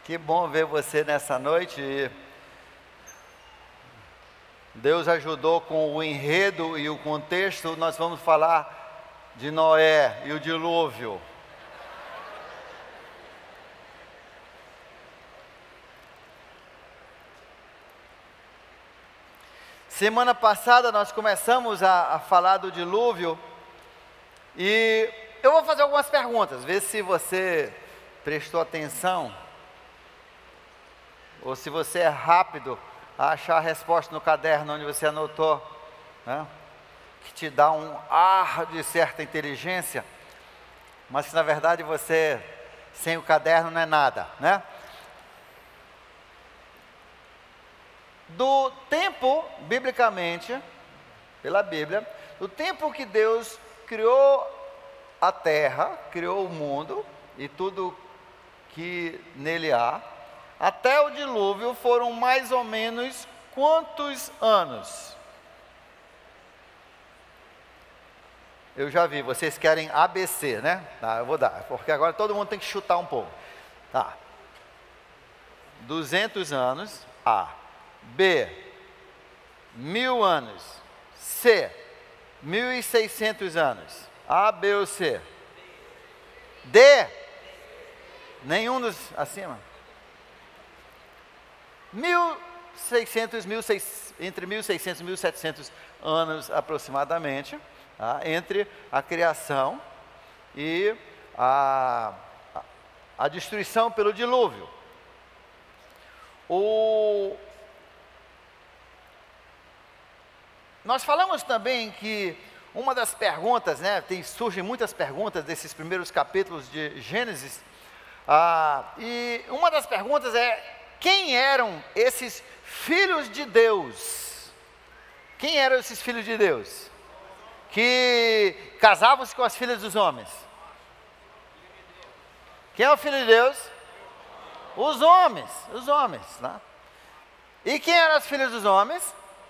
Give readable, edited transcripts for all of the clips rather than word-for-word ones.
Que bom ver você nessa noite. Deus ajudou com o enredo e o contexto. Nós vamos falar de Noé e o dilúvio. Semana passada nós começamos a falar do dilúvio e eu vou fazer algumas perguntas, ver se você prestou atenção ou se você é rápido a achar a resposta no caderno onde você anotou, né? Que te dá um ar de certa inteligência, mas que na verdade você, sem o caderno, não é nada, né? Do tempo, biblicamente, pela Bíblia, do tempo que Deus criou a terra, criou o mundo e tudo que nele há, até o dilúvio foram mais ou menos quantos anos? Eu já vi, vocês querem ABC, né? Tá, eu vou dar, porque agora todo mundo tem que chutar um pouco. Tá. 200 anos, A. B. 1000 anos. C. 1600 anos. A, B ou C? D. Nenhum dos acima. entre 1600 e 1700 anos aproximadamente, tá? Entre a criação e a destruição pelo dilúvio. Nós falamos também que uma das perguntas, né, surgem muitas perguntas desses primeiros capítulos de Gênesis, e uma das perguntas é: quem eram esses filhos de Deus? Quem eram esses filhos de Deus? Que casavam-se com as filhas dos homens. Quem é o filho de Deus? Os homens, né? E quem eram as filhas dos homens?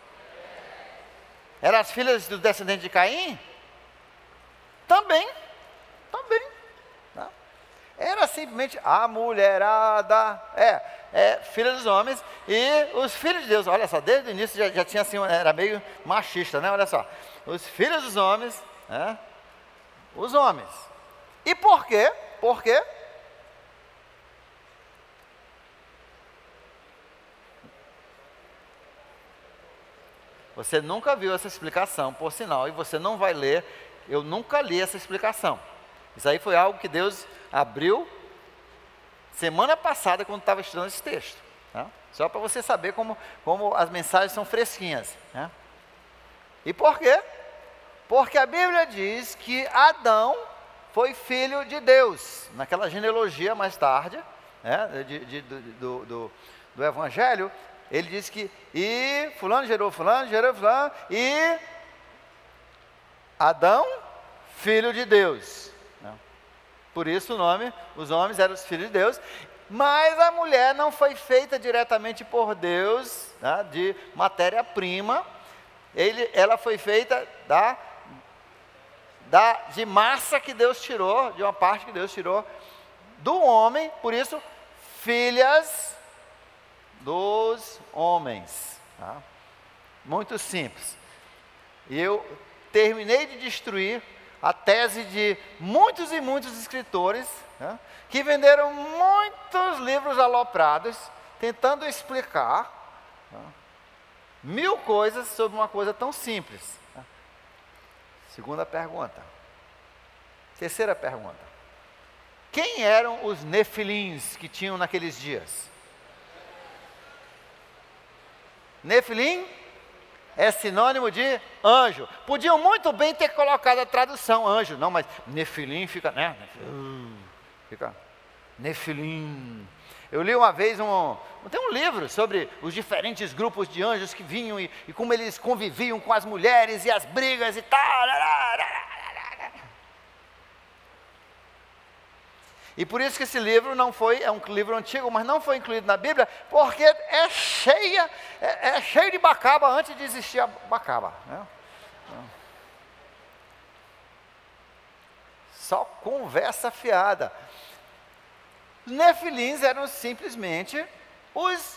Eram as filhas do descendente de Caim? Também. Tá? Era simplesmente a mulherada, filha dos homens e os filhos de Deus. Olha só, desde o início já tinha assim, era meio machista, né? Olha só, os filhos dos homens, né? Os homens. E por quê? Por quê? Você nunca viu essa explicação, por sinal, e você não vai ler. Eu nunca li essa explicação. Isso aí foi algo que Deus abriu semana passada, quando estava estudando esse texto, né? Só para você saber como as mensagens são fresquinhas, né? E por quê? Porque a Bíblia diz que Adão foi filho de Deus. Naquela genealogia mais tarde, né, do Evangelho, ele diz que e fulano, gerou fulano, e Adão, filho de Deus. Por isso os homens eram os filhos de Deus, mas a mulher não foi feita diretamente por Deus, né, de matéria-prima. Ela foi feita de massa que Deus tirou, de uma parte que Deus tirou do homem, por isso, filhas dos homens. Tá? Muito simples. E eu terminei de destruir a tese de muitos e muitos escritores, né, que venderam muitos livros aloprados, tentando explicar, né, 1000 coisas sobre uma coisa tão simples. Né? Segunda pergunta. Terceira pergunta. Quem eram os nefilins que tinham naqueles dias? Nefilim é sinônimo de anjo. Podiam muito bem ter colocado a tradução anjo. Não, mas Nefilim fica, né? Fica Nefilim. Eu li uma vez tem um livro sobre os diferentes grupos de anjos que vinham e como eles conviviam com as mulheres e as brigas e tal. E por isso que esse livro é um livro antigo, mas não foi incluído na Bíblia, porque é cheio de bacaba antes de existir a bacaba, né? Só conversa fiada. Nefilins eram simplesmente os...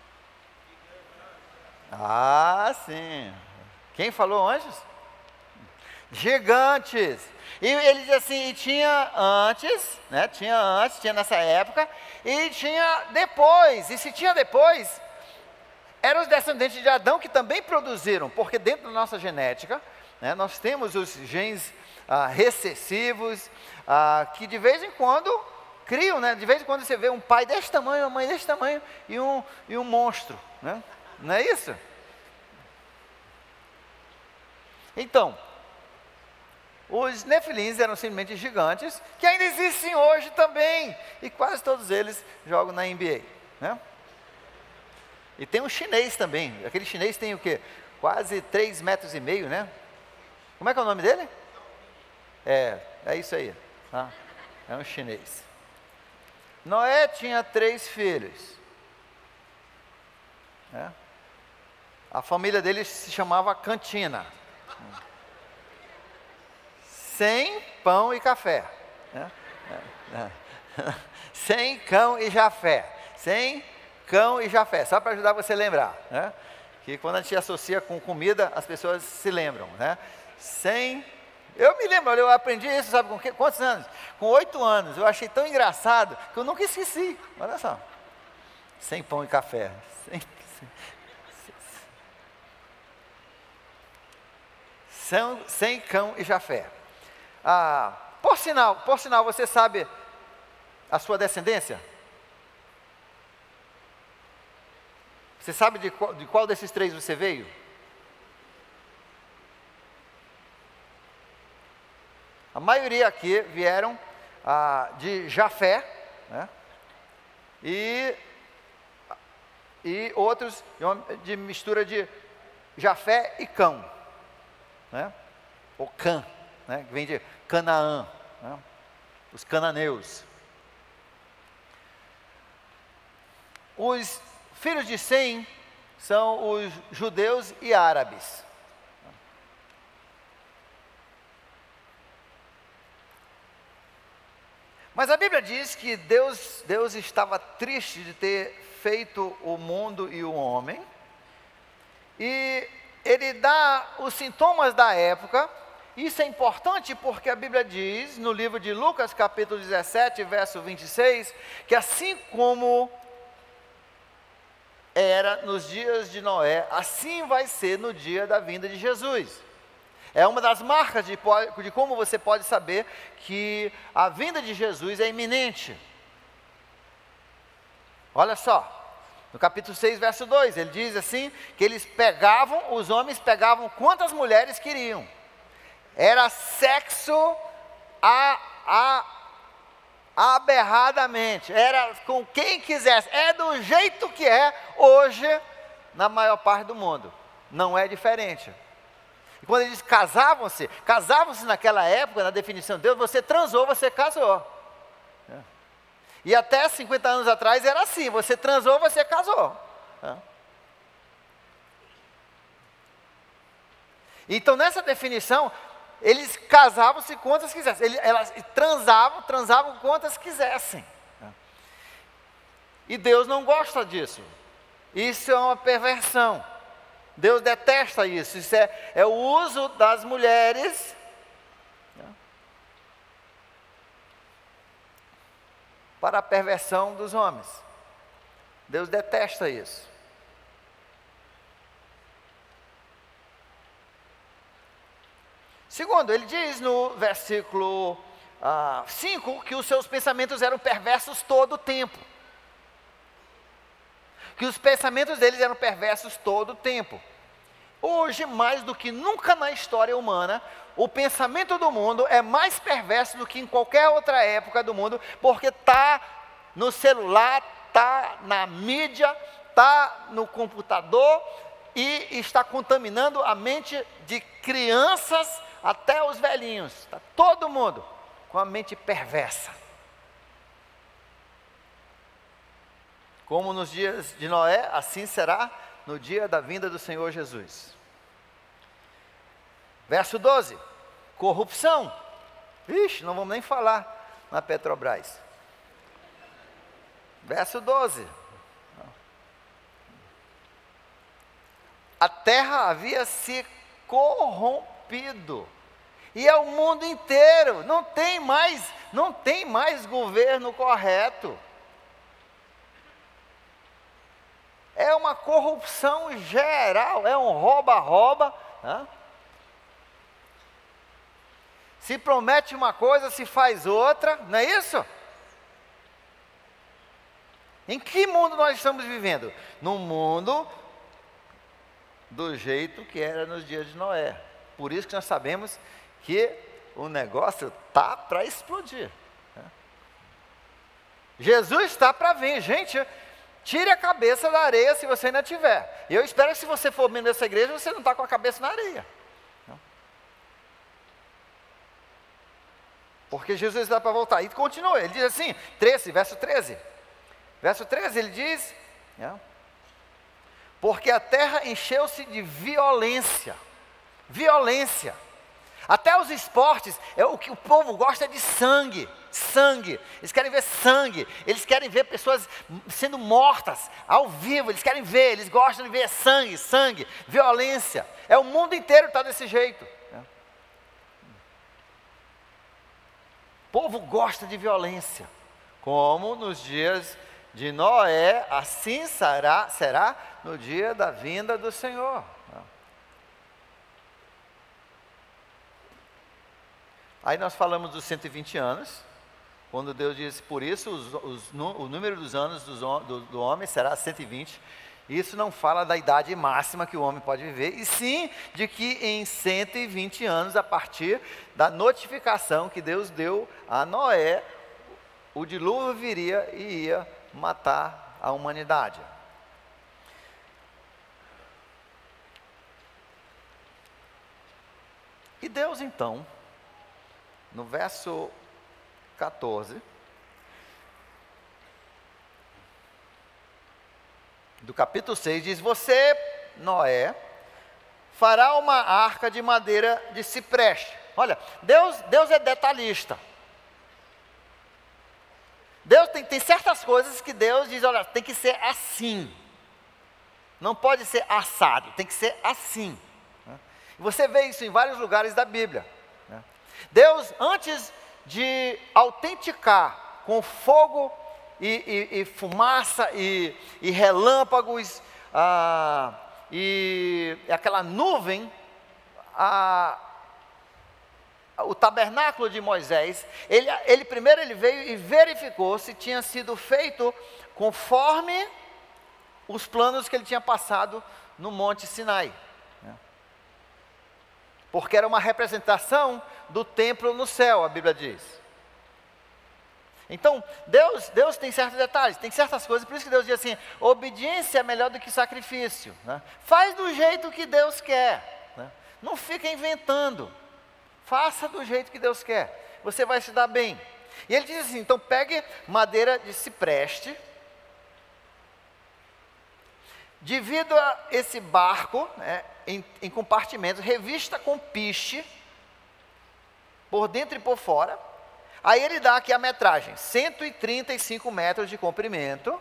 Ah, sim. Quem falou antes? Gigantes. E ele diz assim, e tinha antes, né? Tinha nessa época, e tinha depois. E se tinha depois, eram os descendentes de Adão que também produziram, porque dentro da nossa genética, né, nós temos os genes recessivos, que de vez em quando criam, né? De vez em quando você vê um pai desse tamanho, uma mãe desse tamanho e um monstro, né? Não é isso? Então, os nefilins eram simplesmente gigantes, que ainda existem hoje também, e quase todos eles jogam na NBA, né? E tem um chinês também, aquele chinês tem o quê? Quase 3,5 metros, né? Como é que é o nome dele? É isso aí, tá? É um chinês. Noé tinha 3 filhos, né? A família dele se chamava Cantina, sem pão e café, né? Sem cão e Jafé, sem cão e Jafé, só para ajudar você a lembrar, né? Que quando a gente associa com comida, as pessoas se lembram, né? Eu me lembro, eu aprendi isso, sabe com quantos anos? Com 8 anos, eu achei tão engraçado, que eu nunca esqueci, olha só. Sem pão e café, sem cão e Jafé. Por sinal, você sabe a sua descendência? Você sabe de qual desses 3 você veio? A maioria aqui vieram de Jafé, né? E outros de mistura de Jafé e Cão, né? Ou Cã, né? Que vem de Canaã, né? Os cananeus. Os filhos de Sem são os judeus e árabes. Mas a Bíblia diz que Deus estava triste de ter feito o mundo e o homem, e ele dá os sintomas da época. Isso é importante porque a Bíblia diz, no livro de Lucas, capítulo 17, verso 26, que assim como era nos dias de Noé, assim vai ser no dia da vinda de Jesus. É uma das marcas de como você pode saber que a vinda de Jesus é iminente. Olha só, no capítulo 6, verso 2, ele diz assim, que os homens pegavam quantas mulheres queriam. Era sexo aberradamente, era com quem quisesse, é do jeito que é hoje na maior parte do mundo, não é diferente. E quando eles casavam-se naquela época, na definição de Deus, você transou, você casou. E até 50 anos atrás era assim, você transou, você casou. Então nessa definição, eles casavam-se quantas quisessem, elas transavam quantas quisessem. E Deus não gosta disso. Isso é uma perversão. Deus detesta isso. Isso é o uso das mulheres para a perversão dos homens. Deus detesta isso. Segundo, ele diz no versículo 5 que os seus pensamentos eram perversos todo o tempo. Que os pensamentos deles eram perversos todo o tempo. Hoje, mais do que nunca na história humana, o pensamento do mundo é mais perverso do que em qualquer outra época do mundo, porque está no celular, está na mídia, está no computador e está contaminando a mente de crianças até os velhinhos. Está todo mundo com a mente perversa. Como nos dias de Noé, assim será no dia da vinda do Senhor Jesus. Verso 12, corrupção. Ixi, não vamos nem falar na Petrobras. Verso 12. A terra havia se corrompido. E é o mundo inteiro. Não tem mais governo correto. É uma corrupção geral, é um rouba-rouba. Se promete uma coisa, se faz outra, não é isso? Em que mundo nós estamos vivendo? Num mundo do jeito que era nos dias de Noé. Por isso que nós sabemos que o negócio está para explodir. Jesus está para vir, gente. Tire a cabeça da areia se você ainda tiver. E eu espero que se você for membro dessa igreja, você não está com a cabeça na areia. Não. Porque Jesus está para voltar. E continua, ele diz assim, verso 13. Verso 13, ele diz, porque a terra encheu-se de violência. Violência. Até os esportes, o que o povo gosta é de sangue. Sangue, eles querem ver sangue, eles querem ver pessoas sendo mortas ao vivo, eles querem ver, eles gostam de ver sangue, violência. O mundo inteiro está desse jeito. O povo gosta de violência, como nos dias de Noé, assim será no dia da vinda do Senhor. Aí nós falamos dos 120 anos, quando Deus diz, por isso o número dos anos do homem será 120. Isso não fala da idade máxima que o homem pode viver, e sim de que em 120 anos, a partir da notificação que Deus deu a Noé, o dilúvio viria e ia matar a humanidade. E Deus então, no verso 14, do capítulo 6, diz, você, Noé, fará uma arca de madeira de cipreste. Olha, Deus é detalhista. Deus tem certas coisas que Deus diz, olha, tem que ser assim. Não pode ser assado, tem que ser assim. Você vê isso em vários lugares da Bíblia. Deus, antes de autenticar com fogo e fumaça e relâmpagos e aquela nuvem, o tabernáculo de Moisés, primeiro ele veio e verificou se tinha sido feito conforme os planos que ele tinha passado no Monte Sinai. Porque era uma representação do templo no céu, a Bíblia diz. Então, Deus tem certos detalhes, tem certas coisas, por isso que Deus diz assim, obediência é melhor do que sacrifício. Faz do jeito que Deus quer, não fica inventando, faça do jeito que Deus quer, você vai se dar bem. E ele diz assim, então pegue madeira de cipreste, divida esse barco em compartimentos, revista com piche, por dentro e por fora. Aí ele dá aqui a metragem, 135 metros de comprimento,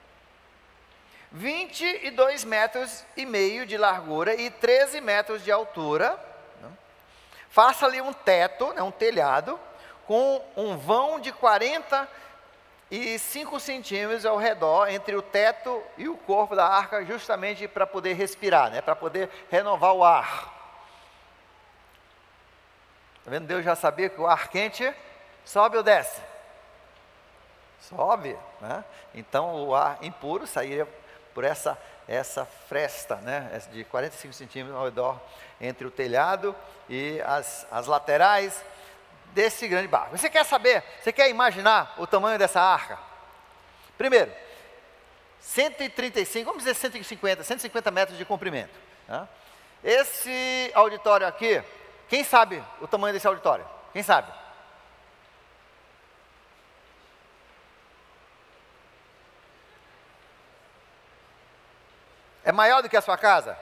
22 metros e meio de largura e 13 metros de altura. Faça ali um teto, um telhado, com um vão de 45 centímetros ao redor, entre o teto e o corpo da arca, justamente para poder respirar, para poder renovar o ar. Está vendo? Deus já sabia que o ar quente sobe ou desce? Sobe, Então o ar impuro sairia por essa fresta, de 45 centímetros ao redor, entre o telhado e as laterais desse grande barco. Você quer saber, você quer imaginar o tamanho dessa arca? Primeiro, 135, vamos dizer 150 metros de comprimento. Esse auditório aqui, quem sabe o tamanho desse auditório? Quem sabe? É maior do que a sua casa?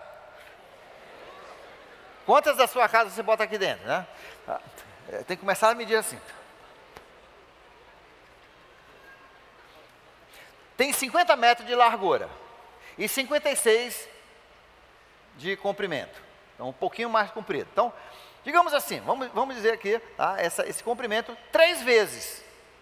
Quantas da sua casa você bota aqui dentro, Tem que começar a medir assim. tem 50 metros de largura e 56 de comprimento. Então, um pouquinho mais comprido. Então, digamos assim, vamos dizer aqui, tá, esse comprimento 3 vezes.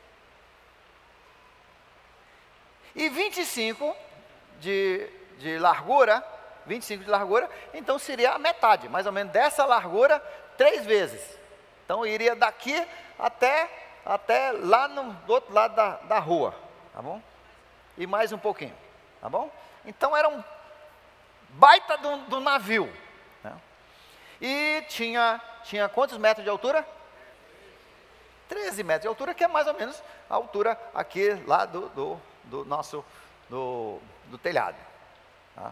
E 25 de largura, 25 de largura, então seria a metade, mais ou menos dessa largura, 3 vezes. Então, iria daqui até lá do outro lado da rua, tá bom? E mais um pouquinho, tá bom? Então, era um baita do navio, né? E tinha quantos metros de altura? 13 metros de altura, que é mais ou menos a altura aqui lá do nosso telhado, tá?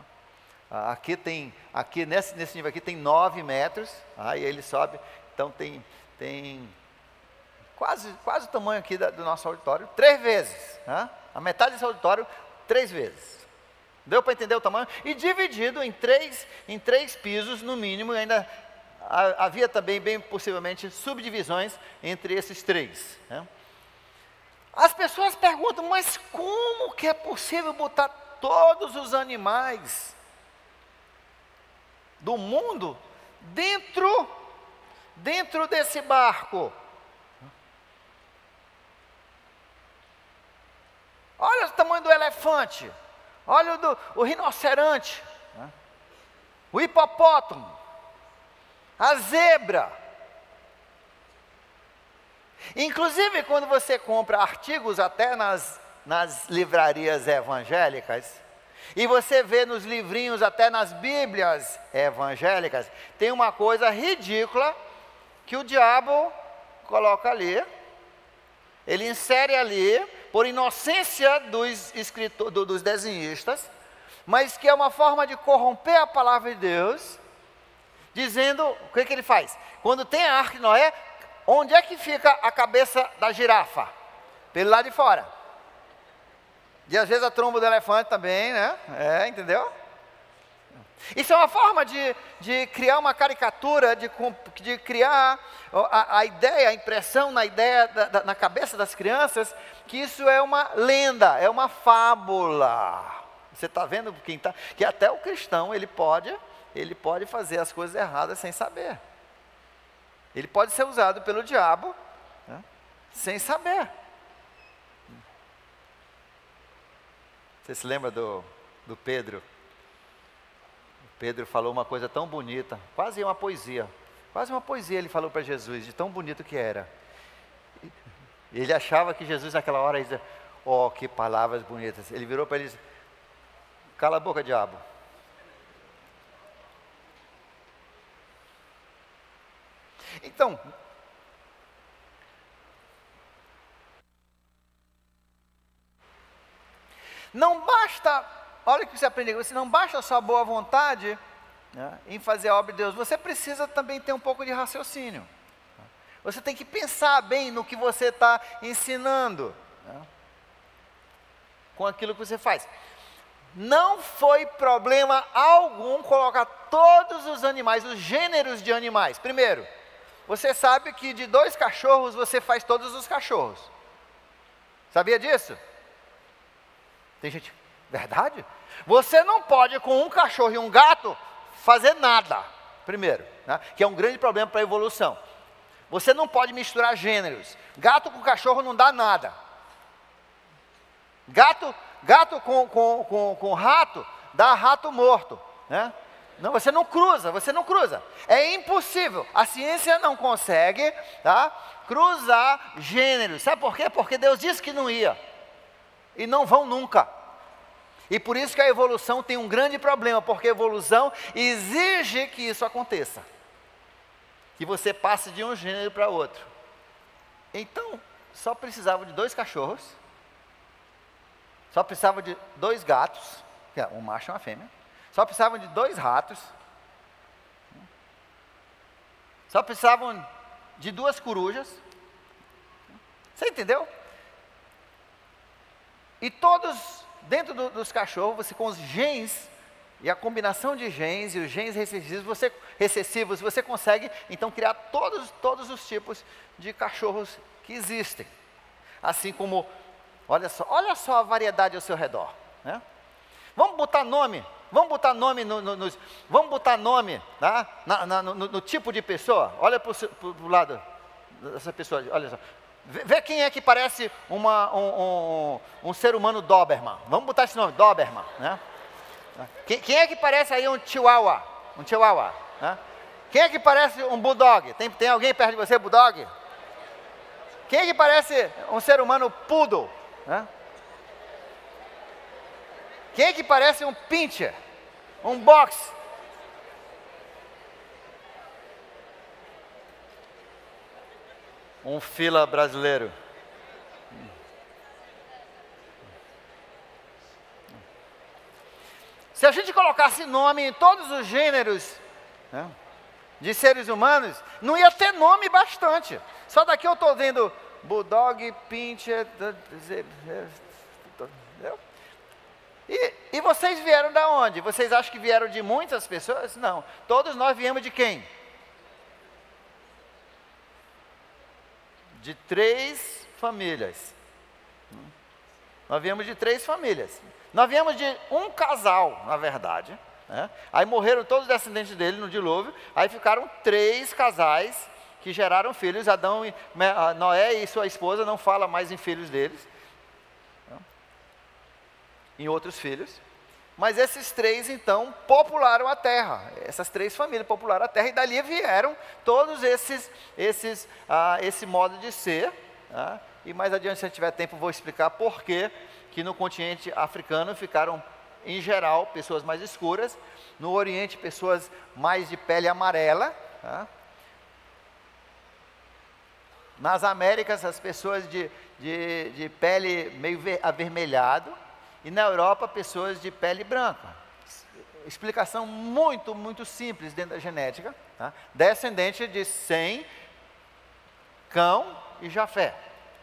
Aqui nesse nível aqui tem 9 metros, aí ele sobe, então tem quase o tamanho aqui do nosso auditório, 3 vezes, tá? A metade desse auditório, 3 vezes. Deu para entender o tamanho? E dividido em três pisos no mínimo, e ainda havia também, bem possivelmente, subdivisões entre esses 3, né? As pessoas perguntam, mas como que é possível botar todos os animais do mundo dentro desse barco? Olha o tamanho do elefante, olha o rinoceronte, né? O hipopótamo, a zebra. Inclusive, quando você compra artigos até nas livrarias evangélicas, e você vê nos livrinhos, até nas bíblias evangélicas, tem uma coisa ridícula que o diabo coloca ali, ele insere ali, por inocência dos desenhistas, mas que é uma forma de corromper a palavra de Deus, dizendo, o que ele faz? Quando tem a Arca de Noé, onde é que fica a cabeça da girafa? Pelo lado de fora. E às vezes a tromba do elefante também, né? Entendeu? Isso é uma forma de criar uma caricatura, de criar a ideia, a impressão na cabeça das crianças, que isso é uma lenda, é uma fábula. Você está vendo que até o cristão, ele pode fazer as coisas erradas sem saber. Ele pode ser usado pelo diabo, né, sem saber. Você se lembra do Pedro? Pedro falou uma coisa tão bonita, quase uma poesia ele falou para Jesus, de tão bonito que era. Ele achava que Jesus naquela hora ia dizer, oh, que palavras bonitas. Ele virou para ele e disse, cala a boca, diabo. Então, não basta, olha o que você aprende, você não basta a sua boa vontade, né, em fazer a obra de Deus, você precisa também ter um pouco de raciocínio. Você tem que pensar bem no que você está ensinando, né, com aquilo que você faz. Não foi problema algum colocar todos os animais, os gêneros de animais. Primeiro, você sabe que de 2 cachorros você faz todos os cachorros. Sabia disso? Tem gente, verdade? Você não pode com um cachorro e um gato fazer nada, primeiro, né? Que é um grande problema para a evolução. Você não pode misturar gêneros. Gato com cachorro não dá nada. Gato com rato dá rato morto, né? Não, você não cruza. É impossível. A ciência não consegue, tá, cruzar gêneros. Sabe por quê? Porque Deus disse que não ia. E não vão nunca. E por isso que a evolução tem um grande problema, porque a evolução exige que isso aconteça. Que você passe de um gênero para outro. Então, só precisava de 2 cachorros. Só precisava de 2 gatos, um macho e uma fêmea. Só precisavam de 2 ratos. Só precisavam de 2 corujas. Você entendeu? E todos, dentro dos cachorros, você com os genes, e a combinação de genes e os genes recessivos, você consegue, então, criar todos os tipos de cachorros que existem. Assim como olha só a variedade ao seu redor, né? Vamos botar nome, vamos botar nome tá? no tipo de pessoa. Olha para o lado dessa pessoa, olha só. Vê quem é que parece um ser humano Doberman. Vamos botar esse nome, Doberman, né? Quem é que parece aí um Chihuahua? Né? Quem é que parece um Bulldog? Tem alguém perto de você, Bulldog? Quem é que parece um ser humano Poodle? Né? Quem é que parece um Pinscher? Um Box? Um fila brasileiro. Se a gente colocasse nome em todos os gêneros, né, de seres humanos, não ia ter nome bastante. Só daqui eu estou vendo Bulldog, Pinscher, e vocês vieram da onde? Vocês acham que vieram de muitas pessoas? Não. Todos nós viemos de quem? De 3 famílias. Nós viemos de 3 famílias. Nós viemos de um casal, na verdade, né? Aí morreram todos os descendentes dele no dilúvio. Aí ficaram 3 casais que geraram filhos. Adão e Noé e sua esposa, não fala mais em filhos deles, em outros filhos. Mas esses 3 então popularam a terra. Essas 3 famílias popularam a terra e dali vieram todos esse modo de ser. E mais adiante, se tiver tempo, vou explicar por que no continente africano ficaram, em geral, pessoas mais escuras. No Oriente, pessoas mais de pele amarela. Nas Américas, as pessoas de pele meio avermelhado. E na Europa, pessoas de pele branca. Explicação muito, muito simples dentro da genética. Tá? Descendente de Sem, Cão e Jafé.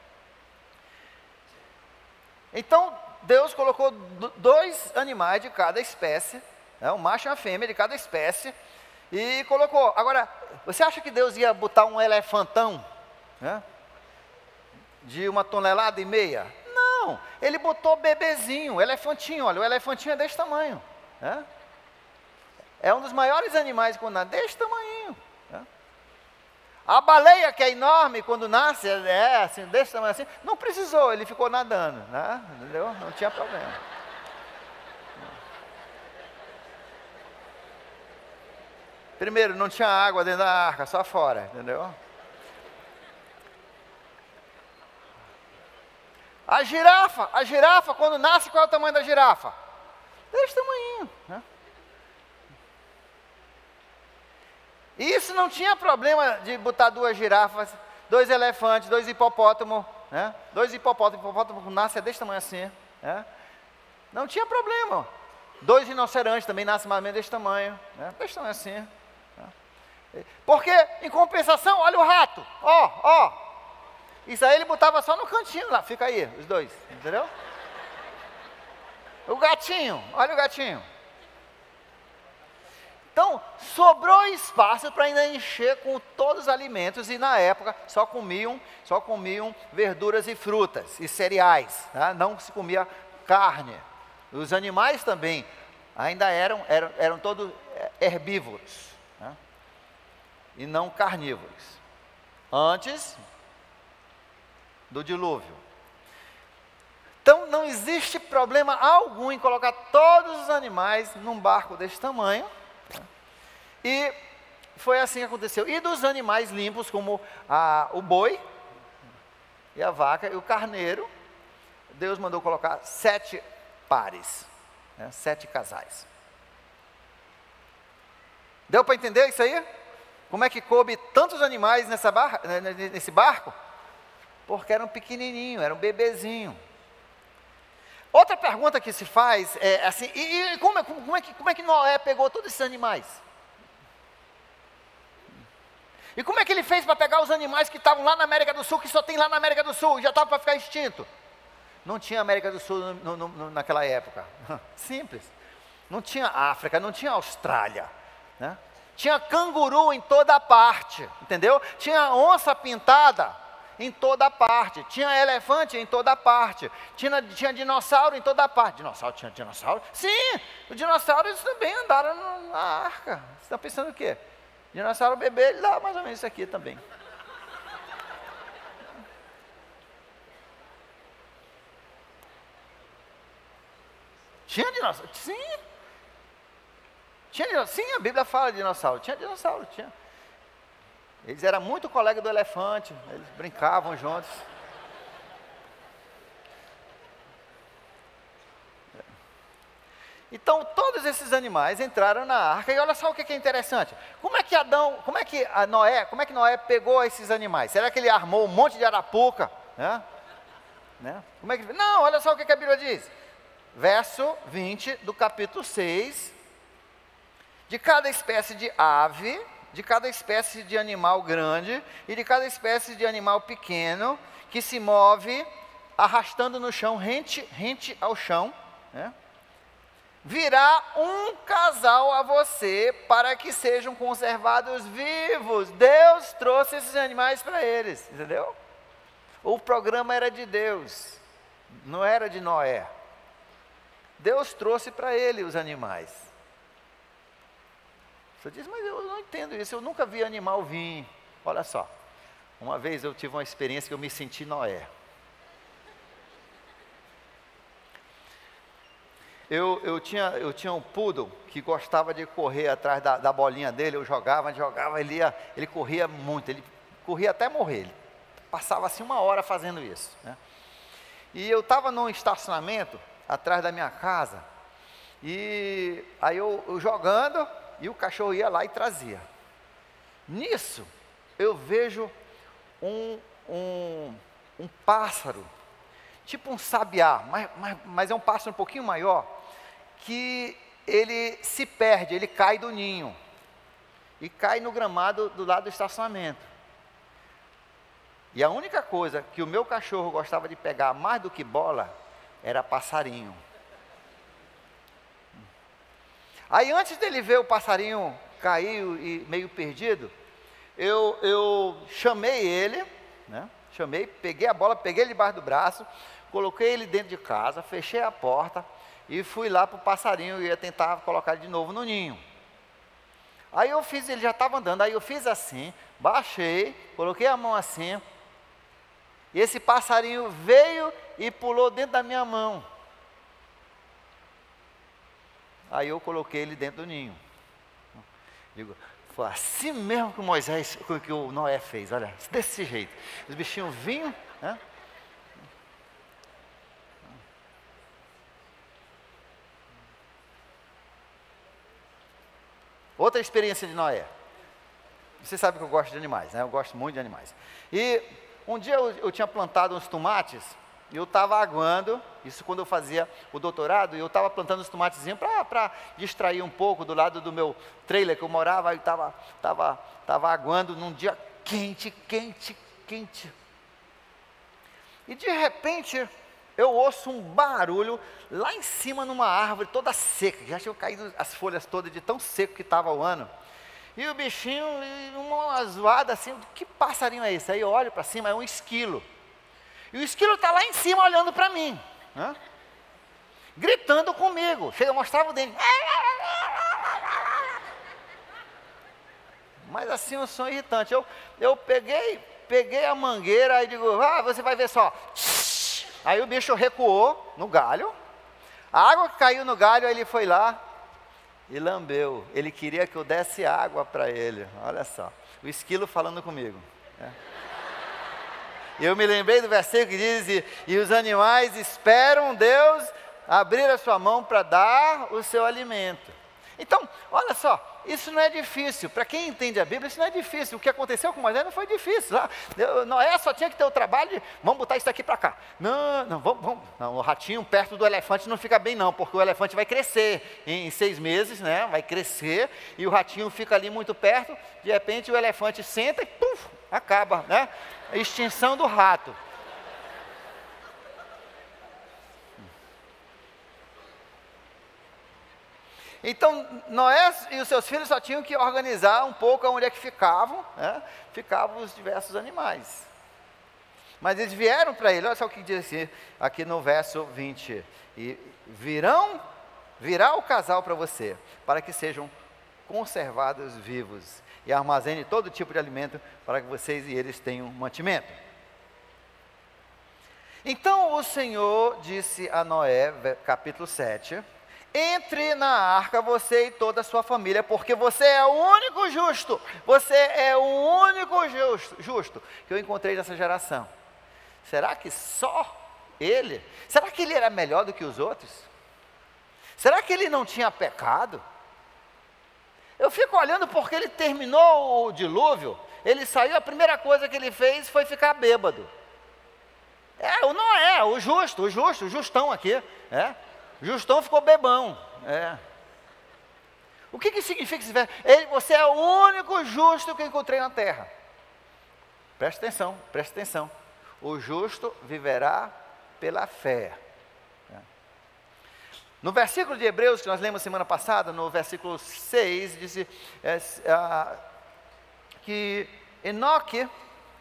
Então, Deus colocou 2 animais de cada espécie, né? Um macho e uma fêmea de cada espécie, e colocou. Agora, você acha que Deus ia botar um elefantão, né, de 1,5 toneladas? Não, ele botou bebezinho, elefantinho. Olha, o elefantinho é desse tamanho, né? É um dos maiores animais quando nasce, desse tamanho, né? A baleia, que é enorme, quando nasce, é assim, desse tamanho assim, não precisou, ele ficou nadando, né? Entendeu? Não tinha problema. Primeiro, não tinha água dentro da arca, só fora, entendeu? A girafa, quando nasce, qual é o tamanho da girafa? Desse tamanho, né? E isso não tinha problema de botar 2 girafas, 2 elefantes, 2 hipopótamos, né? 2 hipopótamos nascem desse tamanho assim, né? Não tinha problema. 2 rinocerontes também nascem mais ou menos desse tamanho, né? Desse tamanho assim, né? Porque, em compensação, olha o rato, ó. Isso aí ele botava só no cantinho lá, fica aí, os 2, entendeu? O gatinho, olha o gatinho. Então, sobrou espaço para ainda encher com todos os alimentos, e na época só comiam verduras e frutas e cereais, tá? Não se comia carne. Os animais também ainda eram todos herbívoros, tá? E não carnívoros. Antes do dilúvio. Então não existe problema algum em colocar todos os animais num barco desse tamanho, né? E foi assim que aconteceu. E dos animais limpos, como o boi e a vaca e o carneiro, Deus mandou colocar 7 pares, né? 7 casais. Deu para entender isso aí? Como é que coube tantos animais nesse barco? Porque era um pequenininho, era um bebezinho. Outra pergunta que se faz é assim, como é que Noé pegou todos esses animais? E como é que ele fez para pegar os animais que estavam lá na América do Sul, que só tem lá na América do Sul, e já estava para ficar extinto? Não tinha América do Sul naquela época. Simples. Não tinha África, não tinha Austrália, né? Tinha canguru em toda a parte, entendeu? Tinha onça pintada em toda parte, tinha elefante em toda parte, tinha dinossauro em toda parte. Tinha dinossauro? Sim, os dinossauros também andaram na arca. Você está pensando o quê? Dinossauro bebê, ele dá mais ou menos isso aqui também. Tinha dinossauro? Sim. Sim, a Bíblia fala de dinossauro. Tinha dinossauro, tinha. Eles eram muito colegas do elefante, eles brincavam juntos. Então, todos esses animais entraram na arca, e olha só o que é interessante. Como é que Noé pegou esses animais? Será que ele armou um monte de arapuca? Né? Não, olha só o que a Bíblia diz. Verso 20 do capítulo 6. De cada espécie de ave, de cada espécie de animal grande e de cada espécie de animal pequeno que se move arrastando no chão, rente ao chão, né? Virá um casal a você para que sejam conservados vivos. Deus trouxe esses animais para eles, entendeu? O programa era de Deus, não era de Noé. Deus trouxe para ele os animais. Você diz, mas eu não entendo isso, eu nunca vi animal vir. Olha só, uma vez eu tive uma experiência que eu me senti Noé. Eu tinha um poodle que gostava de correr atrás da bolinha dele, eu jogava, ele corria muito, ele corria até morrer, ele passava assim 1 hora fazendo isso, né? E eu estava num estacionamento atrás da minha casa, e aí eu jogando, e o cachorro ia lá e trazia. Nisso, eu vejo um pássaro, tipo um sabiá, mas é um pássaro um pouquinho maior, que ele se perde, ele cai do ninho, e cai no gramado do lado do estacionamento. E a única coisa que o meu cachorro gostava de pegar mais do que bola, era passarinho. Aí antes dele ver o passarinho cair e meio perdido, eu chamei ele, né? Peguei a bola, peguei ele debaixo do braço, coloquei ele dentro de casa, fechei a porta e fui lá para o passarinho e ia tentar colocar ele de novo no ninho. Aí eu fiz, ele já estava andando, aí eu fiz assim, baixei, coloquei a mão assim, e esse passarinho veio e pulou dentro da minha mão. Aí eu coloquei ele dentro do ninho. Digo, foi assim mesmo que o Noé fez, olha, desse jeito. Os bichinhos vinham, né? Outra experiência de Noé. Você sabe que eu gosto de animais, né? Eu gosto muito de animais. E um dia eu tinha plantado uns tomates, e eu estava aguando, isso quando eu fazia o doutorado, e eu estava plantando os tomatezinhos para distrair um pouco do lado do meu trailer que eu morava, e estava aguando num dia quente. E de repente, eu ouço um barulho lá em cima numa árvore toda seca, já tinham caído as folhas todas de tão seco que estava o ano. E o bichinho, uma zoada assim, que passarinho é esse? Aí eu olho para cima, é um esquilo. E o esquilo está lá em cima olhando para mim, né? Gritando comigo. Chega, mostrava o dente. Mas assim, um som irritante. Eu peguei a mangueira e digo, você vai ver só. Aí o bicho recuou no galho. A água que caiu no galho, ele foi lá e lambeu. Ele queria que eu desse água para ele. Olha só, o esquilo falando comigo, né? E eu me lembrei do versículo que diz, e os animais esperam Deus abrir a sua mão para dar o seu alimento. Então, olha só, isso não é difícil. Para quem entende a Bíblia, isso não é difícil. O que aconteceu com Moisés não foi difícil. Noé só tinha que ter o trabalho de, vamos botar isso aqui para cá. Não, o ratinho perto do elefante não fica bem não, porque o elefante vai crescer em 6 meses, né? Vai crescer, e o ratinho fica ali muito perto, de repente o elefante senta e puf, acaba, né? A extinção do rato. Então, Noé e os seus filhos só tinham que organizar um pouco onde é que ficavam, né? Ficavam os diversos animais. Mas eles vieram para ele, olha só o que diz aqui no verso 20. E virá o casal para você, para que sejam conservados vivos, e armazene todo tipo de alimento, para que vocês e eles tenham mantimento. Então o Senhor disse a Noé, capítulo 7, entre na arca você e toda a sua família, porque você é o único justo, você é o único justo que eu encontrei nessa geração. Será que só ele? Será que ele era melhor do que os outros? Será que ele não tinha pecado? Eu fico olhando porque ele terminou o dilúvio, ele saiu, a primeira coisa que ele fez foi ficar bêbado. O Noé, o justão aqui, o justão ficou bebão, O que significa esse verso? Você é o único justo que eu encontrei na terra. Preste atenção. O justo viverá pela fé. No versículo de Hebreus, que nós lemos semana passada, no versículo 6, diz que Enoque,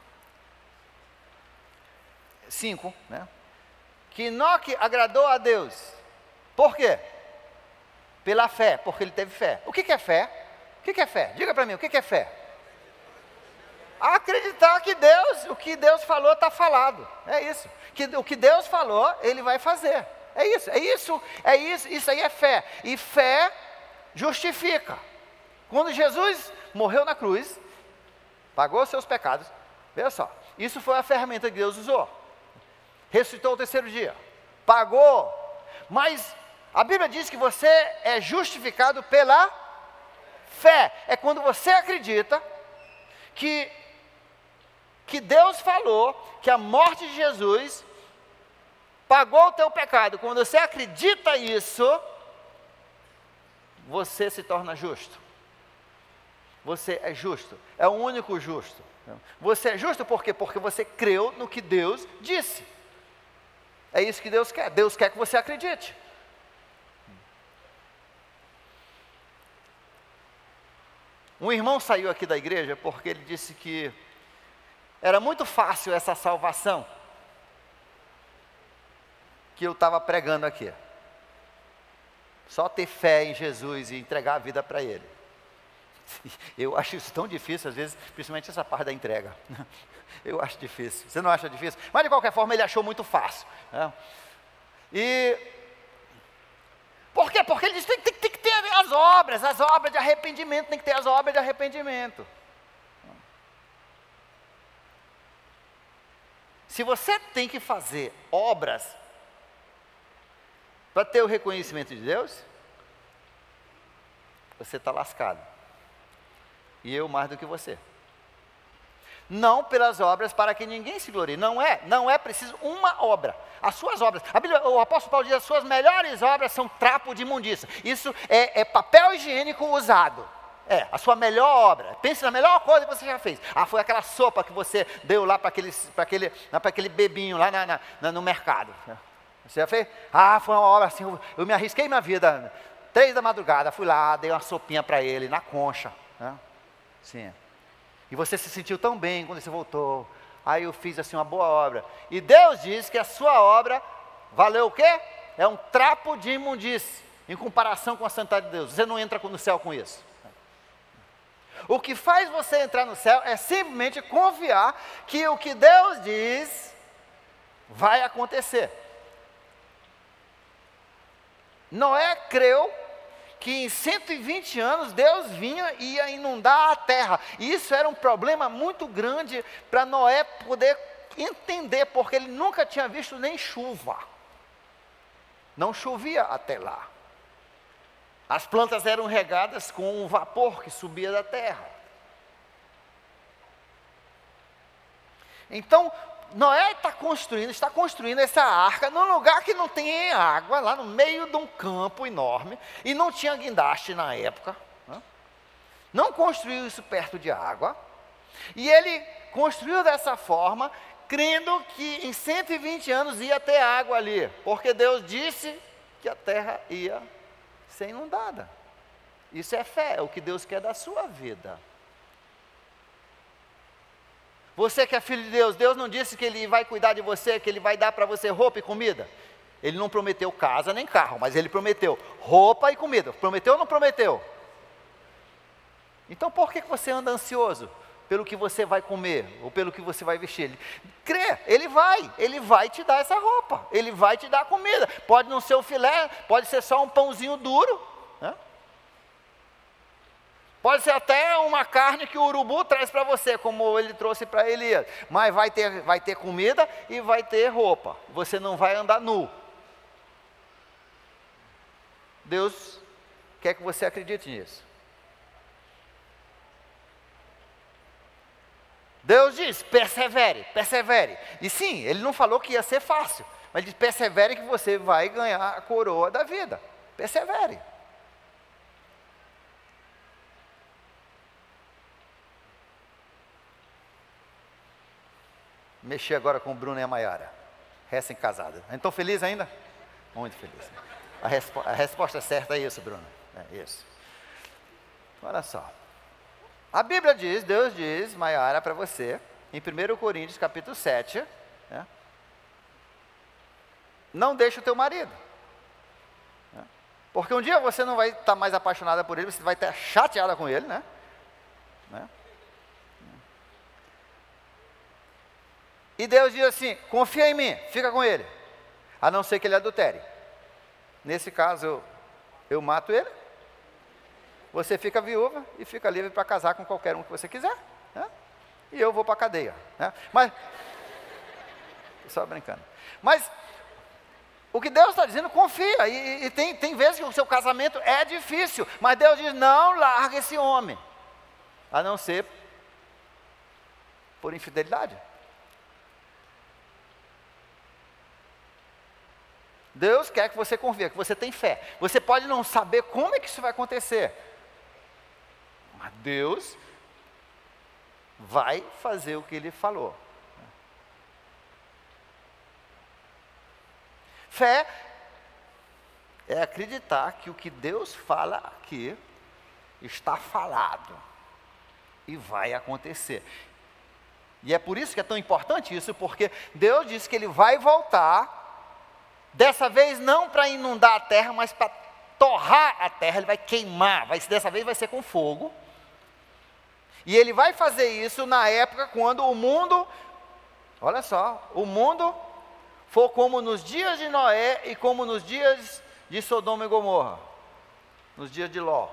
5, que Enoque agradou a Deus. Por quê? Pela fé, porque ele teve fé. O que é fé? O que é fé? Diga para mim, o que é fé? Acreditar que o que Deus falou está falado. É isso. O que Deus falou, Ele vai fazer. Isso aí é fé. E fé justifica. Quando Jesus morreu na cruz, pagou os seus pecados, veja só, isso foi a ferramenta que Deus usou. Ressuscitou o terceiro dia, pagou, mas a Bíblia diz que você é justificado pela fé. É quando você acredita que Deus falou que a morte de Jesus pagou o teu pecado. Quando você acredita isso, você se torna justo. Você é justo, é o único justo. Você é justo por quê? Porque você creu no que Deus disse. É isso que Deus quer. Deus quer que você acredite. Um irmão saiu aqui da igreja porque ele disse que era muito fácil essa salvação que eu estava pregando aqui. Só ter fé em Jesus e entregar a vida para Ele. Eu acho isso tão difícil às vezes, principalmente essa parte da entrega. Eu acho difícil. Você não acha difícil? Mas de qualquer forma ele achou muito fácil. E por quê? Porque ele disse que tem que ter as obras de arrependimento, tem que ter as obras de arrependimento. Se você tem que fazer obras para ter o reconhecimento de Deus, você está lascado. E eu mais do que você. Não pelas obras para que ninguém se glorie. Não é preciso uma obra. As suas obras, o apóstolo Paulo diz, as suas melhores obras são trapo de imundícia. Isso é papel higiênico usado. A sua melhor obra. Pense na melhor coisa que você já fez. Foi aquela sopa que você deu lá para aquele bebinho lá no mercado. Você já fez? Foi uma obra assim, eu me arrisquei minha vida. 3 da madrugada, fui lá, dei uma sopinha para ele, na concha. Sim. E você se sentiu tão bem quando você voltou. Aí eu fiz assim uma boa obra. E Deus diz que a sua obra valeu o quê? É um trapo de imundície, em comparação com a santidade de Deus. Você não entra no céu com isso. O que faz você entrar no céu é simplesmente confiar que o que Deus diz vai acontecer. Noé creu que em 120 anos Deus ia inundar a terra. E isso era um problema muito grande para Noé poder entender, porque ele nunca tinha visto nem chuva. Não chovia até lá. As plantas eram regadas com um vapor que subia da terra. Então, Noé está construindo essa arca num lugar que não tem água, lá no meio de um campo enorme, e não tinha guindaste na época. Não construiu isso perto de água, e ele construiu dessa forma, crendo que em 120 anos ia ter água ali, porque Deus disse que a terra ia ser inundada. Isso é fé, é o que Deus quer da sua vida. Você que é filho de Deus, Deus não disse que Ele vai cuidar de você, que Ele vai dar para você roupa e comida? Ele não prometeu casa nem carro, mas Ele prometeu roupa e comida. Prometeu ou não prometeu? Então por que você anda ansioso pelo que você vai comer, ou pelo que você vai vestir? Crê, Ele vai te dar essa roupa, Ele vai te dar comida. Pode não ser o filé, pode ser só um pãozinho duro, né? Pode ser até uma carne que o urubu traz para você, como ele trouxe para Elias. Mas vai ter comida e vai ter roupa. Você não vai andar nu. Deus quer que você acredite nisso. Deus diz, persevere, persevere. E sim, Ele não falou que ia ser fácil. Mas Ele diz, persevere que você vai ganhar a coroa da vida. Persevere. Mexi agora com o Bruno e a Maiara, recém-casada. Estão felizes ainda? Muito felizes. A resposta certa é isso, Bruno. É isso. Olha só. A Bíblia diz, Deus diz, Maiara, para você, em 1 Coríntios capítulo 7, né? Não deixe o teu marido. Né? Porque um dia você não vai estar mais apaixonada por ele, você vai estar chateada com ele, né? E Deus diz assim, confia em mim, fica com ele, a não ser que ele adultere. Nesse caso, eu mato ele, você fica viúva e fica livre para casar com qualquer um que você quiser, né? E eu vou para a cadeia, né? Mas, só brincando. Mas, o que Deus está dizendo, confia, e tem vezes que o seu casamento é difícil, mas Deus diz, não larga esse homem, a não ser por infidelidade. Deus quer que você confie, que você tenha fé. Você pode não saber como é que isso vai acontecer, mas Deus vai fazer o que Ele falou. Fé é acreditar que o que Deus fala aqui está falado e vai acontecer. E é por isso que é tão importante isso, porque Deus disse que Ele vai voltar. Dessa vez não para inundar a terra, mas para torrar a terra. Ele vai queimar, dessa vez vai ser com fogo. E Ele vai fazer isso na época quando o mundo, olha só, o mundo for como nos dias de Noé e como nos dias de Sodoma e Gomorra, nos dias de Ló.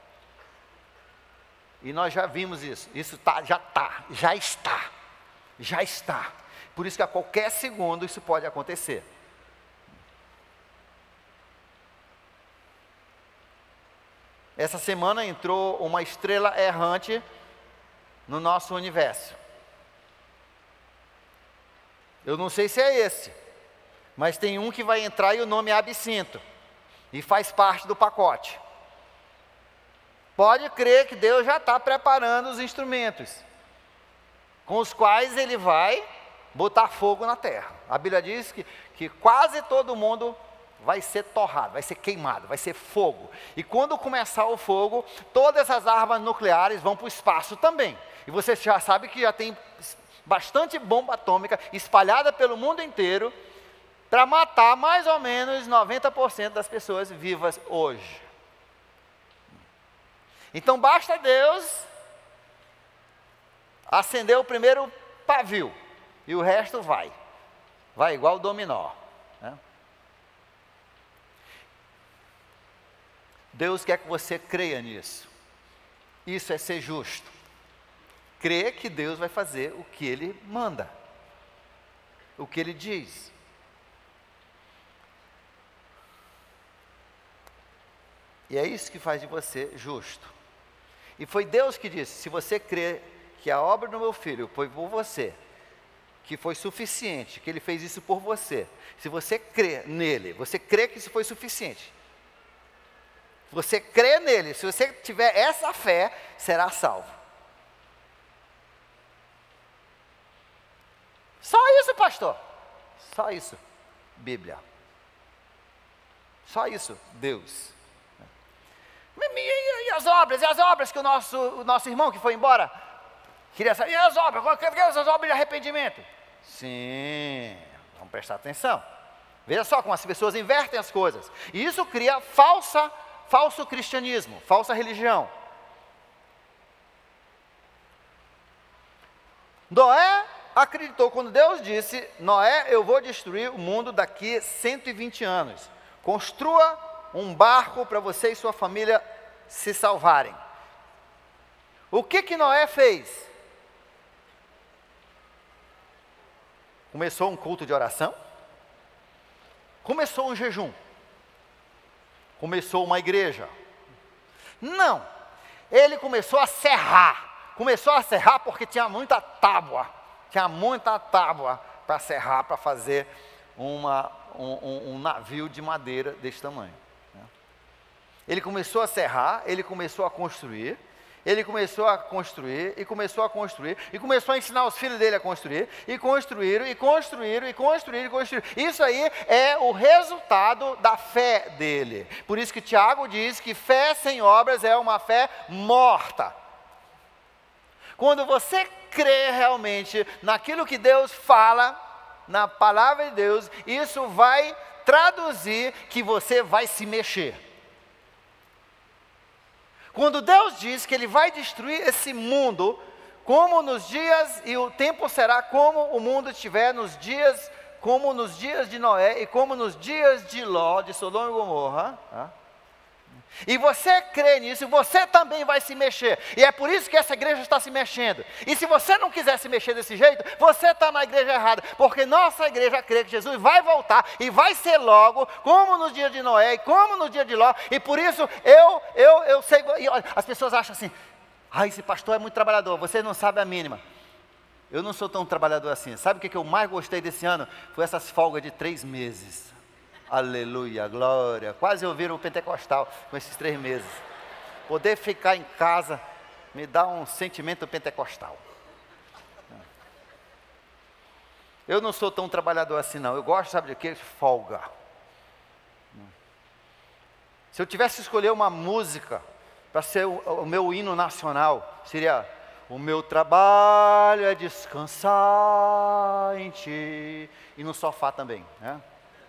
E nós já vimos isso, já está. Por isso que a qualquer segundo isso pode acontecer. Essa semana entrou uma estrela errante no nosso universo. Eu não sei se é esse, mas tem um que vai entrar e o nome é Absinto, e faz parte do pacote. Pode crer que Deus já está preparando os instrumentos, com os quais Ele vai botar fogo na terra. A Bíblia diz que quase todo mundo vai ser torrado, vai ser queimado, vai ser fogo. E quando começar o fogo, todas essas armas nucleares vão para o espaço também. E você já sabe que já tem bastante bomba atômica espalhada pelo mundo inteiro para matar mais ou menos 90% das pessoas vivas hoje. Então basta Deus acender o primeiro pavio e o resto vai igual o dominó, né? Deus quer que você creia nisso. Isso é ser justo. Crer que Deus vai fazer o que Ele manda, o que Ele diz. E é isso que faz de você justo. E foi Deus que disse, se você crer que a obra do meu filho foi por você, que foi suficiente, que Ele fez isso por você, se você crer nele, você crê que isso foi suficiente, você crê nele, se você tiver essa fé, será salvo. Só isso, pastor. Só isso, Bíblia. Só isso, Deus. E as obras que o nosso irmão que foi embora Queria saber, e as obras? Cadê essas obras de arrependimento? Sim, vamos prestar atenção. Veja só como as pessoas invertem as coisas. E isso cria falso cristianismo, falsa religião. Noé acreditou quando Deus disse: Noé, eu vou destruir o mundo daqui a 120 anos. Construa um barco para você e sua família se salvarem. O que Noé fez? Começou um culto de oração? Começou um jejum? Começou uma igreja? Não. Ele começou a serrar. Começou a serrar porque tinha muita tábua. Tinha muita tábua para serrar, para fazer um navio de madeira desse tamanho. Ele começou a serrar, ele começou a construir. Ele começou a construir, e começou a construir, e começou a ensinar os filhos dele a construir, e construíram, e construíram, e construíram, e construíram. Isso aí é o resultado da fé dele. Por isso que Tiago diz que fé sem obras é uma fé morta. Quando você crê realmente naquilo que Deus fala, na palavra de Deus, isso vai traduzir que você vai se mexer. Quando Deus diz que Ele vai destruir esse mundo, como nos dias, e o tempo será como o mundo estiver nos dias, como nos dias de Noé, e como nos dias de Ló, de Sodoma e Gomorra, e você crê nisso, você também vai se mexer, e é por isso que essa igreja está se mexendo. E se você não quiser se mexer desse jeito, você está na igreja errada, porque nossa igreja crê que Jesus vai voltar, e vai ser logo, como nos dias de Noé, e como no dia de Ló, e por isso eu sei, e olha, as pessoas acham assim, esse pastor é muito trabalhador, você não sabe a mínima. Eu não sou tão trabalhador assim. Sabe o que eu mais gostei desse ano? Foi essas folgas de 3 meses. Aleluia, glória. Quase eu viro o pentecostal com esses 3 meses. Poder ficar em casa me dá um sentimento pentecostal. Eu não sou tão trabalhador assim não. Eu gosto, sabe de quê? Folga. Se eu tivesse que escolher uma música para ser o meu hino nacional, seria: o meu trabalho é descansar em ti. E no sofá também, né?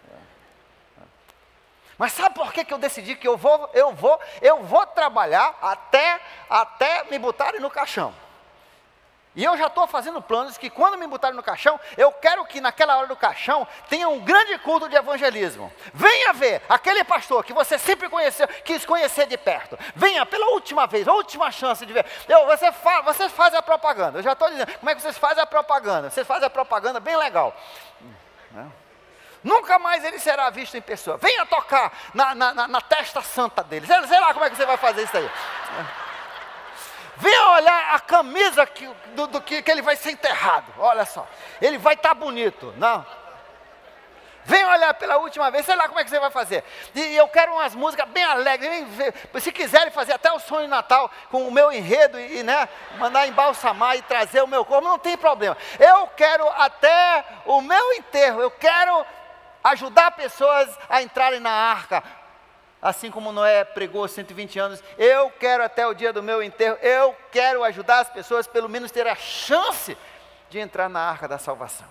Mas sabe por que eu decidi que eu vou trabalhar até me botarem no caixão? E eu já estou fazendo planos que quando me botarem no caixão, eu quero que naquela hora do caixão tenha um grande culto de evangelismo. Venha ver aquele pastor que você sempre conheceu, quis conhecer de perto. Venha pela última vez, a última chance de ver. Vocês fazem a propaganda, eu já estou dizendo, como é que vocês fazem a propaganda? Vocês fazem a propaganda bem legal. Nunca mais ele será visto em pessoa. Venha tocar na testa santa dele. Sei lá como é que você vai fazer isso aí. Venha olhar a camisa que ele vai ser enterrado. Olha só. Ele vai estar bonito. Não. Venha olhar pela última vez. Sei lá como é que você vai fazer. E eu quero umas músicas bem alegres. Se quiserem fazer até o sonho de Natal com o meu enredo e mandar embalsamar e trazer o meu corpo, não tem problema. Eu quero até o meu enterro. Eu quero ajudar pessoas a entrarem na arca, assim como Noé pregou 120 anos, eu quero até o dia do meu enterro, eu quero ajudar as pessoas, pelo menos ter a chance de entrar na arca da salvação.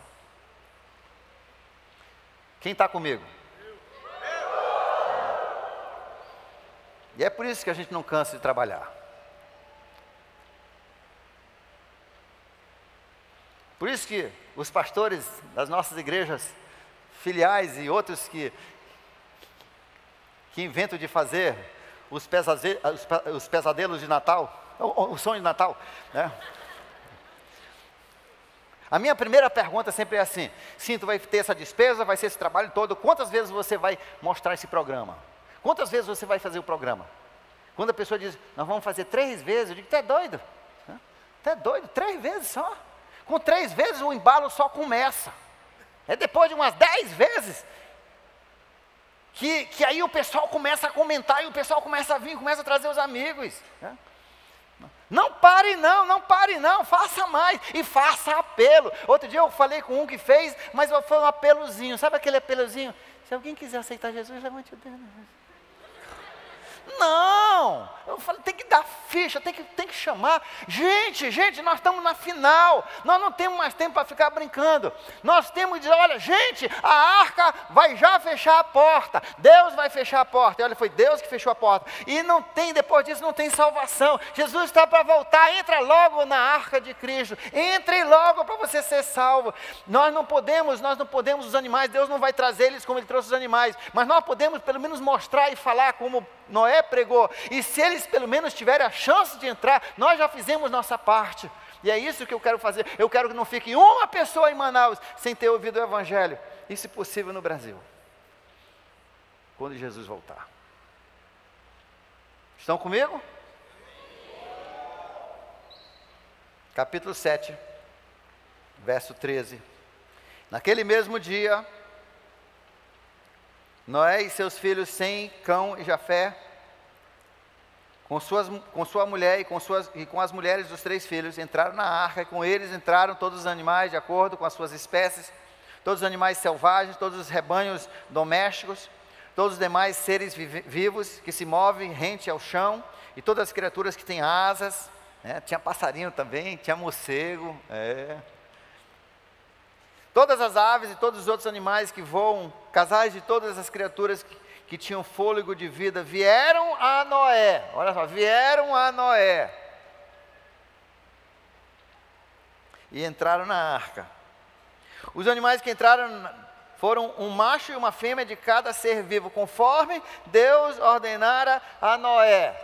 Quem está comigo? E é por isso que a gente não cansa de trabalhar. Por isso que os pastores das nossas igrejas filiais e outros que inventam de fazer os pesadelos de Natal, o sonho de Natal, né? A minha primeira pergunta sempre é assim: sim, tu vai ter essa despesa, vai ser esse trabalho todo, quantas vezes você vai mostrar esse programa? Quantas vezes você vai fazer o programa? Quando a pessoa diz, nós vamos fazer 3 vezes, eu digo, tu é doido? Tu é doido? 3 vezes só? Com 3 vezes o embalo só começa. É depois de umas 10 vezes que aí o pessoal começa a comentar, e o pessoal começa a vir, começa a trazer os amigos. Né? Não pare não, faça mais, e faça apelo. Outro dia eu falei com um que fez, mas foi um apelozinho, sabe aquele apelozinho? Se alguém quiser aceitar Jesus, levante o dedo. Não, eu falei, tem que dar ficha, tem que chamar. Gente, nós estamos na final, nós não temos mais tempo para ficar brincando. Nós temos que dizer, olha, gente, a arca vai já fechar a porta, Deus vai fechar a porta. E olha, foi Deus que fechou a porta. E não tem, depois disso não tem salvação. Jesus está para voltar, entra logo na arca de Cristo, entre logo para você ser salvo. Nós não podemos os animais, Deus não vai trazer eles como Ele trouxe os animais, mas nós podemos pelo menos mostrar e falar como Noé pregou, e se eles pelo menos tiverem a chance de entrar, nós já fizemos nossa parte. E é isso que eu quero fazer. Eu quero que não fique uma pessoa em Manaus sem ter ouvido o Evangelho, e se possível no Brasil, quando Jesus voltar. Estão comigo? Capítulo 7, verso 13. Naquele mesmo dia, Noé e seus filhos Sem, Cão e Jafé, com sua mulher e com as mulheres dos 3 filhos, entraram na arca, e com eles entraram todos os animais de acordo com as suas espécies, todos os animais selvagens, todos os rebanhos domésticos, todos os demais seres vivos que se movem rente ao chão, e todas as criaturas que têm asas, né? Tinha passarinho também, tinha morcego, todas as aves e todos os outros animais que voam, casais de todas as criaturas que tinham fôlego de vida, vieram a Noé. Olha só, vieram a Noé. E entraram na arca. Os animais que entraram foram um macho e uma fêmea de cada ser vivo, conforme Deus ordenara a Noé.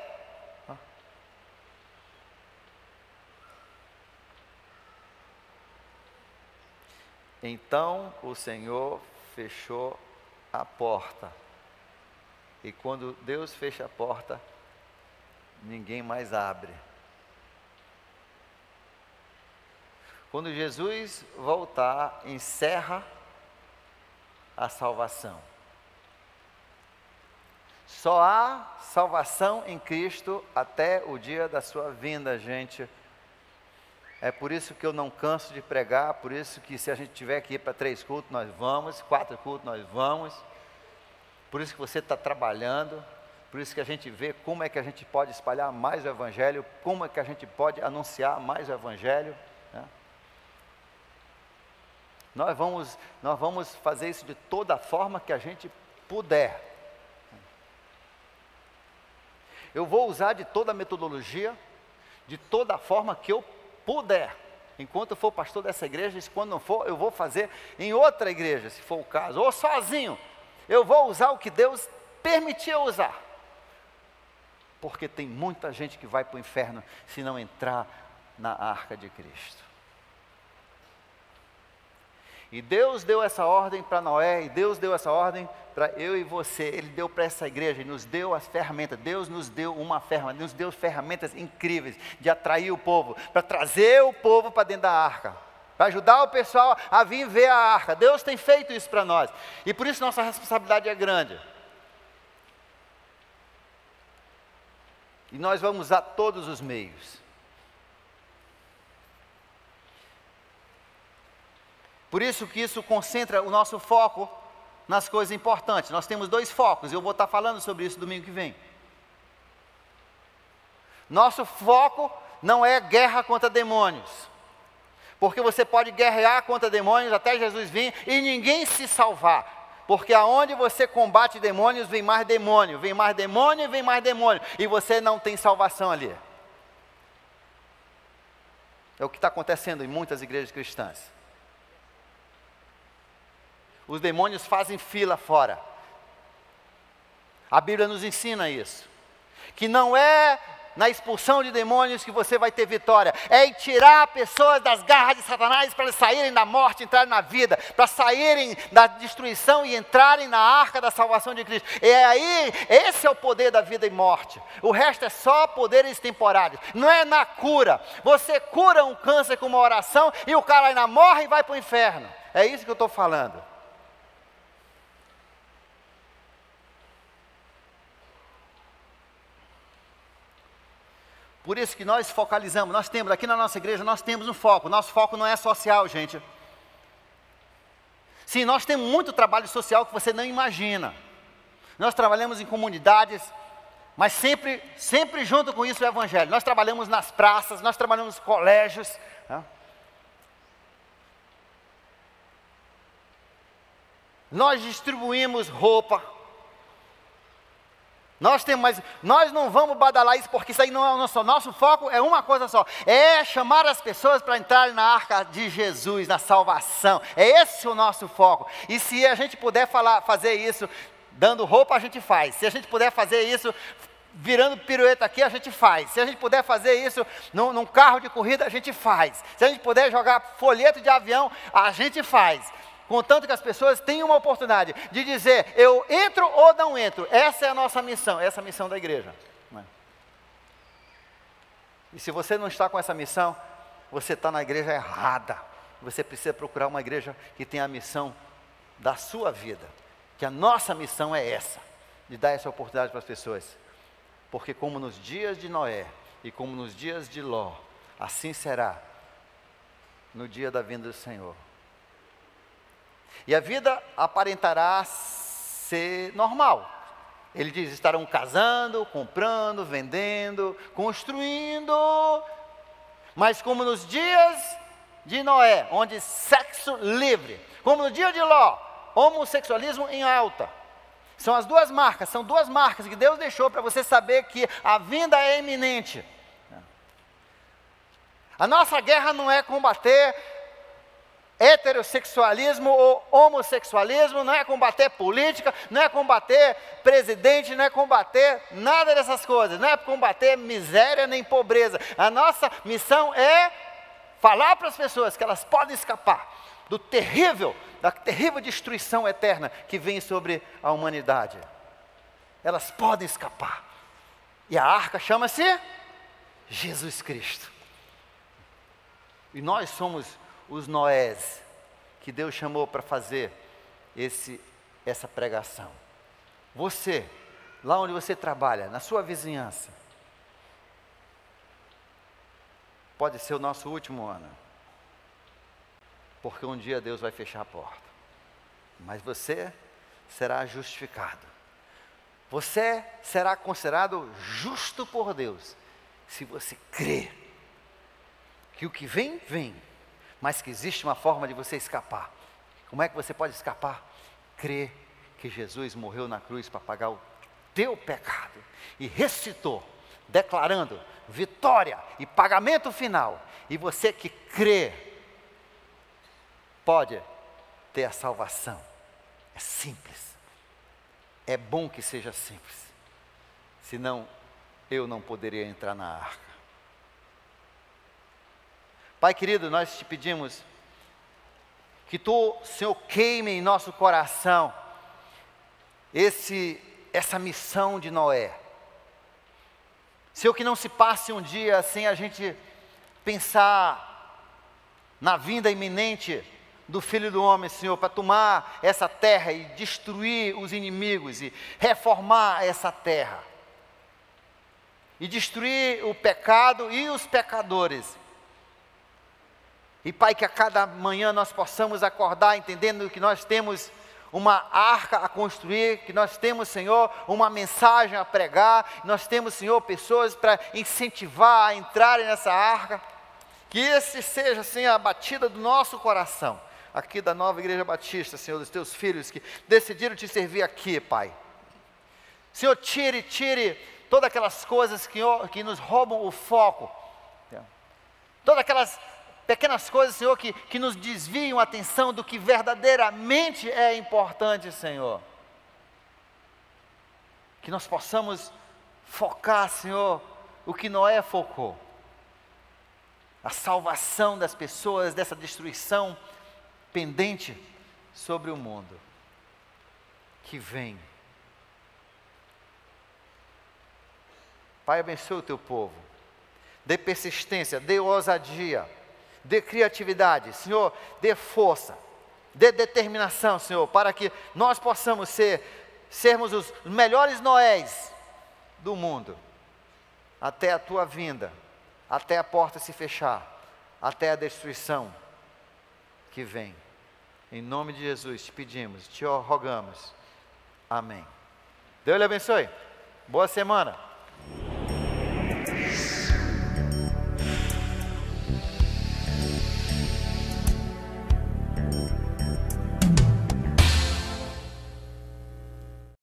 Então o Senhor fechou a porta. E quando Deus fecha a porta, ninguém mais abre. Quando Jesus voltar, encerra a salvação. Só há salvação em Cristo até o dia da sua vinda, gente. É por isso que eu não canso de pregar, por isso que se a gente tiver que ir para 3 cultos, nós vamos, 4 cultos, nós vamos. Por isso que você está trabalhando, por isso que a gente vê como é que a gente pode espalhar mais o Evangelho, como é que a gente pode anunciar mais o Evangelho, né? Nós vamos fazer isso de toda forma que a gente puder. Eu vou usar de toda a metodologia, de toda a forma que eu puder, enquanto eu for pastor dessa igreja, e quando não for, eu vou fazer em outra igreja, se for o caso, ou sozinho, eu vou usar o que Deus permitiu usar, porque tem muita gente que vai para o inferno, se não entrar na arca de Cristo. E Deus deu essa ordem para Noé, e Deus deu essa ordem para eu e você, Ele deu para essa igreja, Ele nos deu as ferramentas, Deus nos deu uma ferramenta, nos deu ferramentas incríveis de atrair o povo, para trazer o povo para dentro da arca, para ajudar o pessoal a vir ver a arca. Deus tem feito isso para nós, e por isso nossa responsabilidade é grande. E nós vamos usar todos os meios. Por isso que isso concentra o nosso foco nas coisas importantes. Nós temos 2 focos, eu vou estar falando sobre isso domingo que vem. Nosso foco não é guerra contra demônios, porque você pode guerrear contra demônios até Jesus vir e ninguém se salvar, porque aonde você combate demônios, vem mais demônio, vem mais demônio, vem mais demônio, e você não tem salvação ali. É o que está acontecendo em muitas igrejas cristãs. Os demônios fazem fila fora. A Bíblia nos ensina isso. Que não é na expulsão de demônios que você vai ter vitória. É em tirar pessoas das garras de Satanás para eles saírem da morte, entrarem na vida. Para saírem da destruição e entrarem na arca da salvação de Cristo. E aí, esse é o poder da vida e morte. O resto é só poderes temporários. Não é na cura. Você cura um câncer com uma oração e o cara ainda morre e vai para o inferno. É isso que eu estou falando. Por isso que nós focalizamos, nós temos aqui na nossa igreja, nós temos um foco. Nosso foco não é social, gente. Sim, nós temos muito trabalho social que você não imagina. Nós trabalhamos em comunidades Mas sempre junto com isso o Evangelho. Nós trabalhamos nas praças, nós trabalhamos nos colégios. Né? Nós distribuímos roupa. Nós não vamos badalar isso, porque isso aí não é o nosso foco é uma coisa só. É chamar as pessoas para entrarem na arca de Jesus, na salvação. É esse o nosso foco. E se a gente puder fazer isso dando roupa, a gente faz. Se a gente puder fazer isso virando pirueta aqui, a gente faz. Se a gente puder fazer isso num carro de corrida, a gente faz. Se a gente puder jogar folheto de avião, a gente faz. Contanto que as pessoas tenham uma oportunidade de dizer, eu entro ou não entro. Essa é a nossa missão, essa é a missão da igreja. E se você não está com essa missão, você está na igreja errada. Você precisa procurar uma igreja que tenha a missão da sua vida. Que a nossa missão é essa, de dar essa oportunidade para as pessoas. Porque como nos dias de Noé e como nos dias de Ló, assim será no dia da vinda do Senhor. E a vida aparentará ser normal. Ele diz, estarão casando, comprando, vendendo, construindo. Mas como nos dias de Noé, onde sexo livre. Como no dia de Ló, homossexualismo em alta. São duas marcas que Deus deixou para você saber que a vinda é iminente. A nossa guerra não é combater heterossexualismo ou homossexualismo, não é combater política, não é combater presidente, não é combater nada dessas coisas, não é combater miséria nem pobreza. A nossa missão é falar para as pessoas que elas podem escapar da terrível destruição eterna que vem sobre a humanidade. Elas podem escapar. E a arca chama-se Jesus Cristo. E nós somos os Noés que Deus chamou para fazer essa pregação. Você, lá onde você trabalha, na sua vizinhança, pode ser o nosso último ano, porque um dia Deus vai fechar a porta, mas você será justificado. Você será considerado justo por Deus, se você crer que o que vem, vem, mas que existe uma forma de você escapar. Como é que você pode escapar? Crer que Jesus morreu na cruz para pagar o teu pecado e ressuscitou, declarando vitória e pagamento final. E você que crê, pode ter a salvação. É simples. É bom que seja simples. Senão, eu não poderia entrar na arca. Pai querido, nós te pedimos que Tu, Senhor, queime em nosso coração essa missão de Noé. Senhor, que não se passe um dia sem a gente pensar na vinda iminente do Filho do Homem, Senhor, para tomar essa terra e destruir os inimigos e reformar essa terra. E destruir o pecado e os pecadores. E Pai, que a cada manhã nós possamos acordar entendendo que nós temos uma arca a construir, que nós temos, Senhor, uma mensagem a pregar, nós temos, Senhor, pessoas para incentivar a entrarem nessa arca. Que esse seja, Senhor, a batida do nosso coração, aqui da Nova Igreja Batista, Senhor, dos Teus filhos que decidiram Te servir aqui, Pai. Senhor, tire todas aquelas coisas que nos roubam o foco, todas aquelas pequenas coisas, Senhor, que nos desviam a atenção do que verdadeiramente é importante, Senhor. Que nós possamos focar, Senhor, o que Noé focou. A salvação das pessoas dessa destruição pendente sobre o mundo que vem. Pai, abençoe o Teu povo. Dê persistência, dê ousadia, dê criatividade, Senhor, dê força, dê determinação, Senhor, para que nós possamos sermos os melhores Noés do mundo, até a Tua vinda, até a porta se fechar, até a destruição que vem. Em nome de Jesus te pedimos, te rogamos. Amém. Deus lhe abençoe. Boa semana.